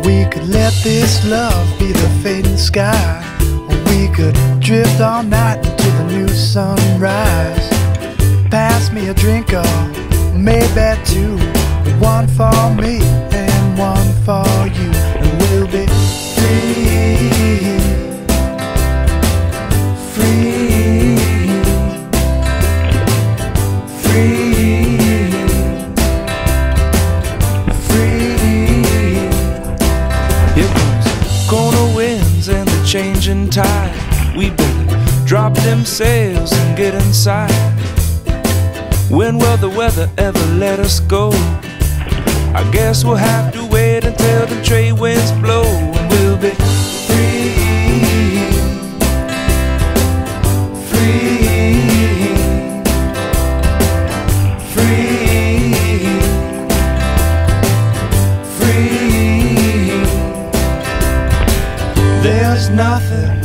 We could let this love be the fading sky, or we could drift all night into the new sunrise. Pass me a drink or maybe two, one for me and one for you, and we'll be free, free, free, free. It was corner winds and the changing tide. We better drop them sails and get inside. When will the weather ever let us go? I guess we'll have to wait until the trade winds blow, and we'll be free, free, free, free. There's nothing